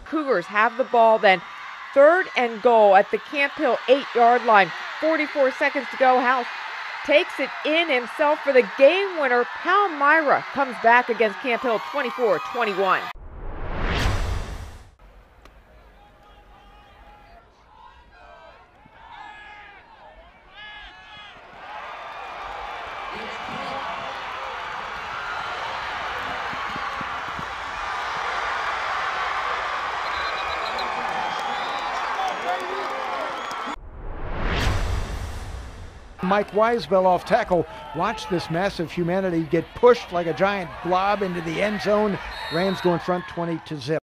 Cougars have the ball then. 3rd and goal at the Camp Hill 8-yard line. 44 seconds to go. House takes it in himself for the game winner. Palmyra comes back against Camp Hill 24-21. Mike Weisbell off tackle. Watch this massive humanity get pushed like a giant blob into the end zone. Rams go in front 20-0.